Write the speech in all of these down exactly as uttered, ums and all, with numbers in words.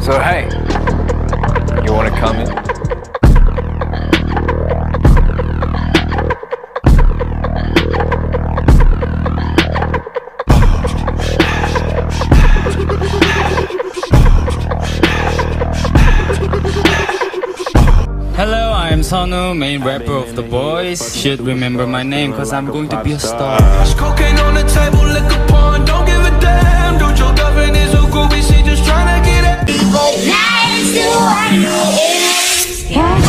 So hey, you wanna come in? Hello, I'm Sonu, main rapper of the boys. Should remember my name cause I'm going to be a star. Cocaine on the table, liquor porn, don't give a damn. Don't your government is so cool, we see just trying to get it. Nice to I know it.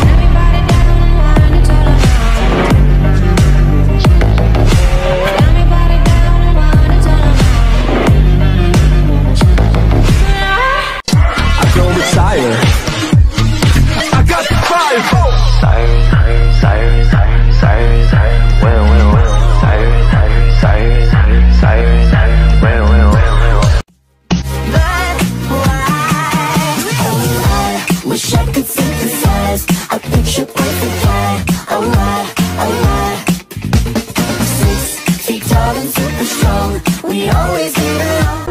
I go with Siren. I got the fire. Siren, siren, siren, siren, siren, well, well, well. Siren, siren, siren, siren, siren, siren, well, well, well, well. But why? Oh, I wish I could synthesize a picture perfect guy. Oh, why? Oh, why? Six feet tall and super strong. We always get along.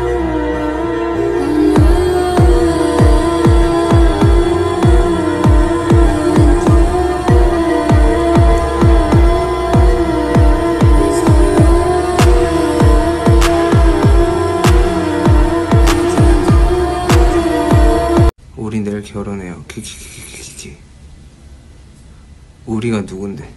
우리 내일 결혼해요. 키키키키키. 우리가 누군데?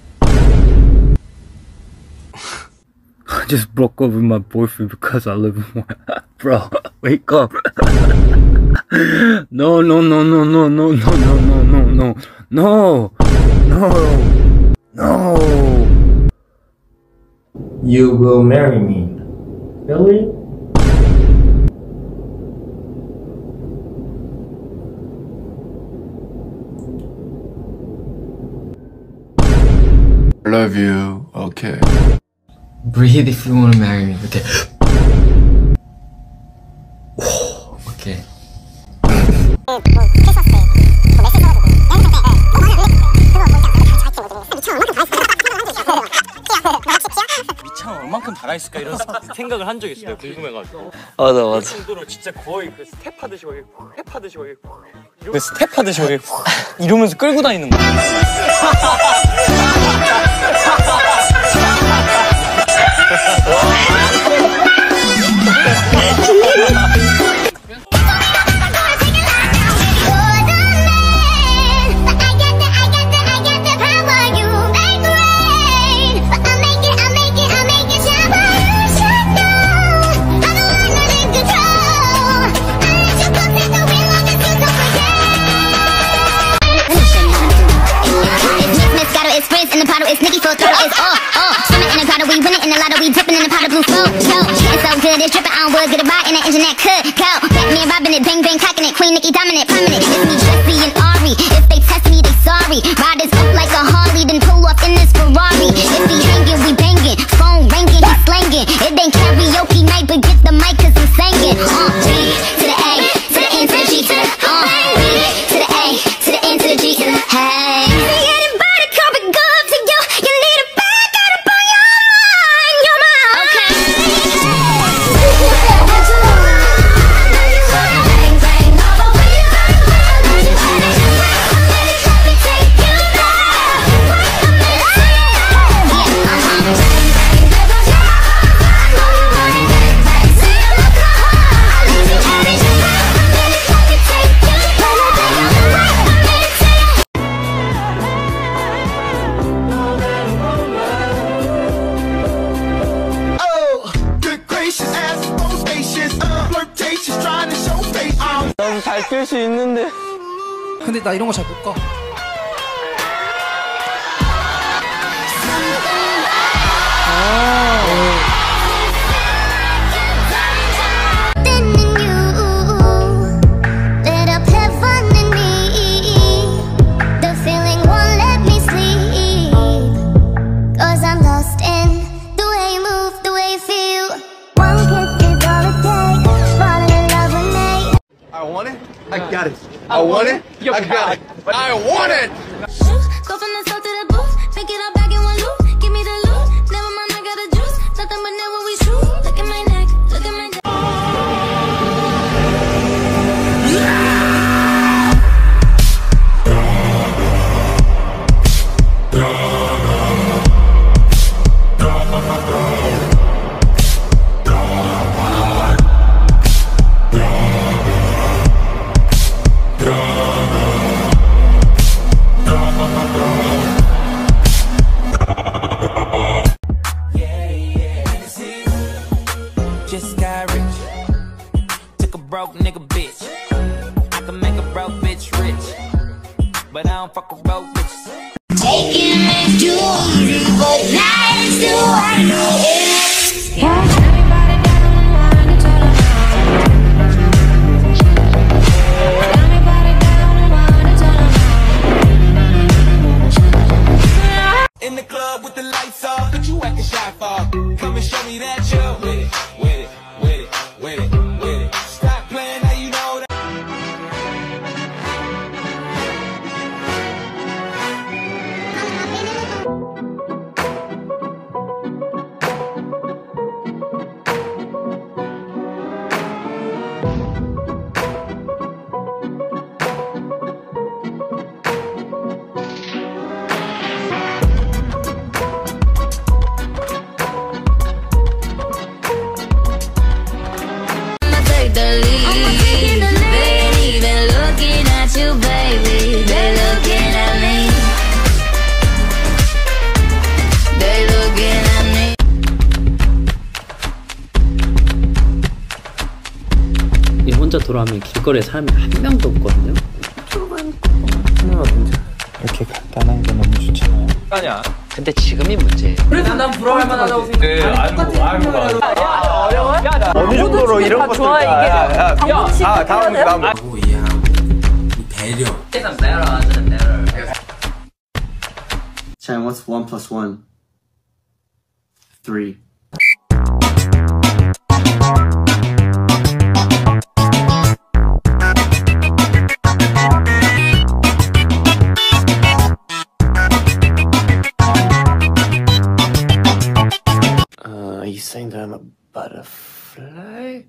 I just broke up with my boyfriend because I live with my bro. Wake up. No, no, no, no, no, no, no, no, no, no, no, no, no. You will marry me. Really? Love you, okay. Breathe if you want to marry me, okay. Okay. 미창 얼만큼 달아있을까 이런 생각을 한 적이 있어요. 궁금해가지고. 맞아 맞아. 그 정도로 진짜 거의 그 스텝 하듯이 거기 스텝 하듯이 거기 그 스텝 하듯이 거기 이러면서 끌고 다니는 거야. It's Nicki full throttle, it's all, all. Swimming in the grotto, we winning in the lotto, we dipping in the pot of blue flow. Yo, it's so good, it's dripping on wood, get a ride in the engine that could go. Batman robbing it, bang bang cocking it, Queen Nicki dominant, prominent. It's me, Jesse and Ari. If they test me, they sorry. Riders up like a Harley, then pull off in this Ferrari. If he hanging, we banging. Phone ringing, he slanging. It ain't karaoke night, but get the mic 'cause I'm singing. Uh, B to the A, to the N to the G to the uh, B to the A, to the N to the G to the hey. 나도 잘 뛸 수 있는데. 근데 나 이런 거 잘 못 가. I got it. I want it. I got it. I want it. Go from the south to the booth, pick it up back in one loop. Give me the loot. Never mind, I got the juice. Nothing but never we shoot. Look at my neck. Look at my neck. don't fuck with broke bitches. Taking it too easy, but nice to I know it. In the club with the lights off, but you acting shy for. Come and show me that you're with it, with it, with it, with it, with it. Stop playing, now you know that. 혼자 돌아오면 길거리에 사람이 한 명도 없거든요. 이렇게 간단한 게 너무 좋잖아요. 아니야. 근데 지금이 문제예요. 그래도 난 부러워할 만하다고 생각해. 네, 알고 알고 알고. 어려워? 어느 정도로 이런 것들 좋아 이게 방법치 아, 다음 다음 하고 이해하고 이 배려. Even better, than better. Chan, what's one plus one? Three. Uh, are you saying that I'm a butterfly?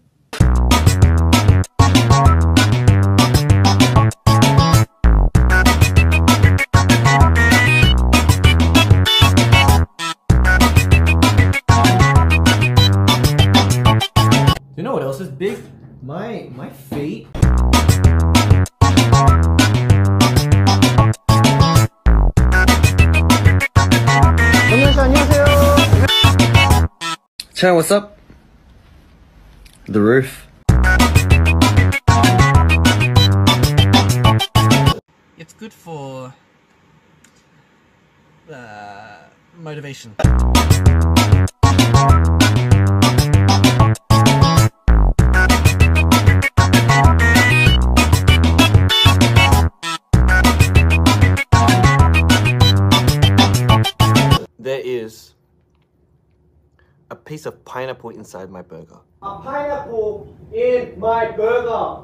You know what else is big? My my fate. 안녕하세요. 안녕하세요. Chan, what's up? The roof. It's good for uh, motivation. There is a piece of pineapple inside my burger. A pineapple in my burger.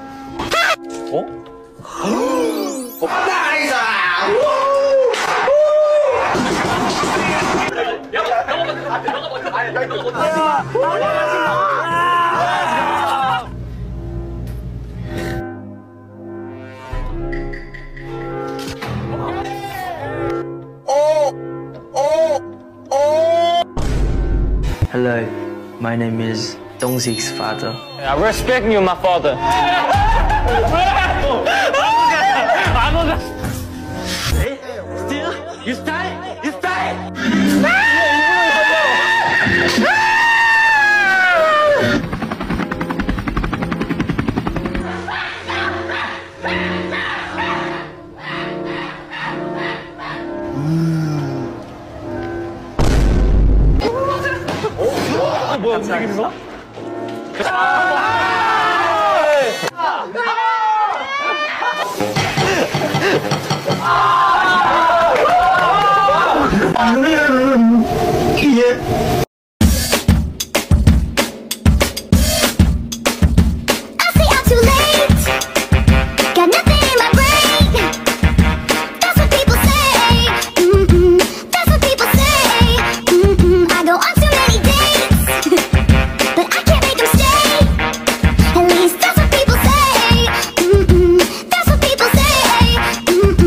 Hello, my name is Dongzik's father. I respect you, my father. Still? You stay? You stay? 뭐야, 움직이는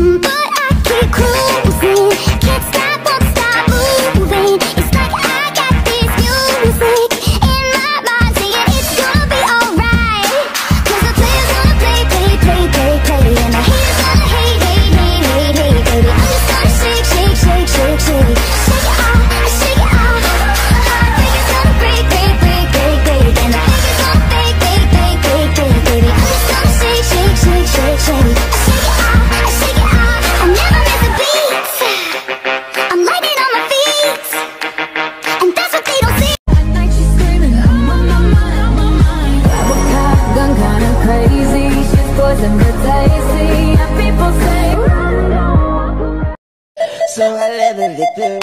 Can't stop, won't stop moving. It's like I got Nothing but tasty, and people say. So I let it get through.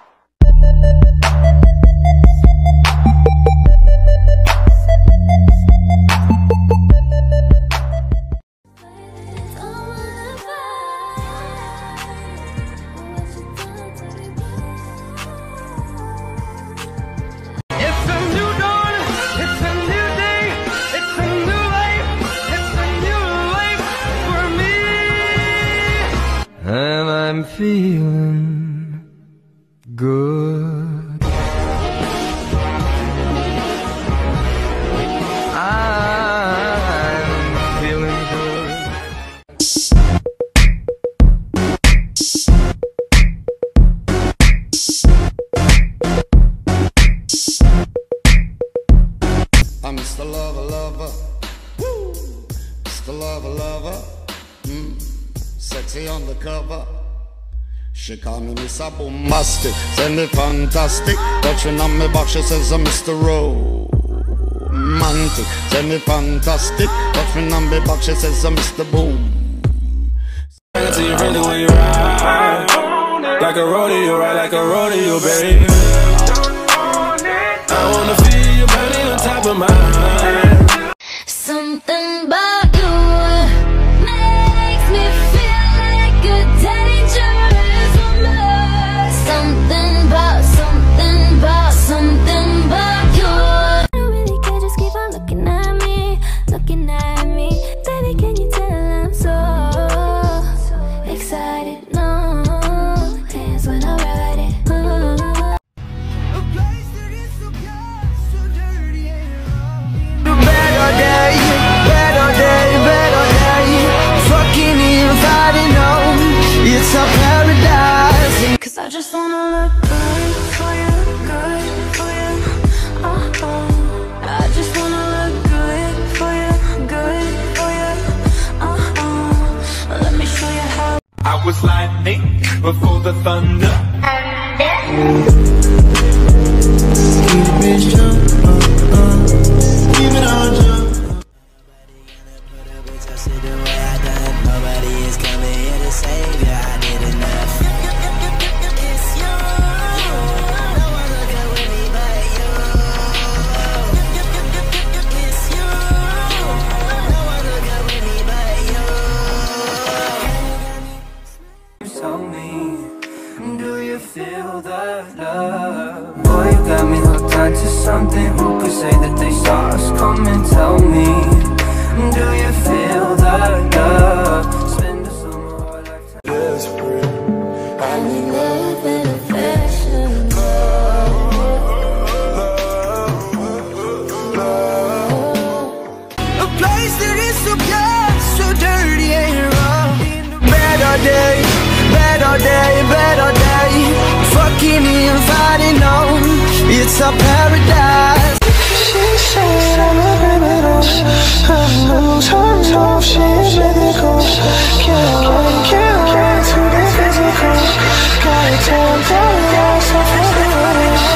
And I'm feeling good. I'm feeling good. I'm Mister Lover Lover. Woo! Mister Lover Lover. Mm. Sexy undercover. She call me Mister Bombastic, send me fantastic. Touching on me back, she says I'm Mister Romantic. Send me fantastic, touching on me back, she says I'm Mister Boom. I see you really when you ride, like a rodeo, ride like a rodeo, baby. I wanna feel you burning on top of my mind. Something about you makes me feel like a dangerous woman. Something about, something about, something about you. I don't really care, just keep on looking at me, looking at me. Baby, can you tell I'm so excited? No, hands when I ride it. Uh. Better day, better day, better day. Fucking inviting home, it's a paradise. Cause I just wanna look good for you, good for you. Uh-uh. I just wanna look good for you, good for you. Uh-uh. Let me show you how. I was lightning before the thunder. Keep the bitch jump, uh, uh. Keep it on jump. Nobody is coming here to save you. I did enough. It's you. No one look good with me but you. It's you. No one look good with me but you. Tell me, do you feel that love? Boy, you got me hooked onto something. Who could say that they saw us coming? Tell me, do you feel that love? Spend the summer or lifetime desperate. I need love and affection. A place that is so bad, so dirty and wrong. Better day, better day, better day. Fucking inviting home, it's a paradise. She said I'm a criminal, I lose her love, she's mythical. Can't wait, can't wait to get physical. Gotta tell them yes, I'm feeling it.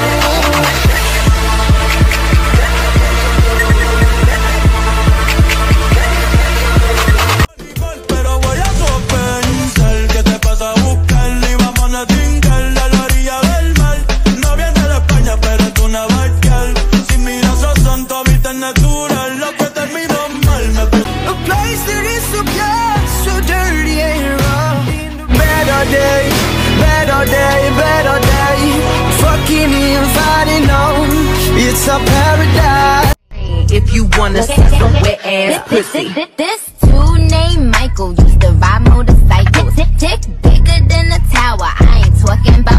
Pero voy a compensar. ¿Qué te pasa a buscar? Y vamos a trincar a la orilla del mar. No viene de España, pero es una barcal. Si miras a santo, viste natural. Lo que terminó mal me. A place that is so bad, so dirty and wrong. Better day, better day, better day. Fucking inviting home, it's a paradise. If you wanna see some wet ass pussy. This dude named Michael used to ride motorcycles. Tick bigger than a tower. I ain't talking about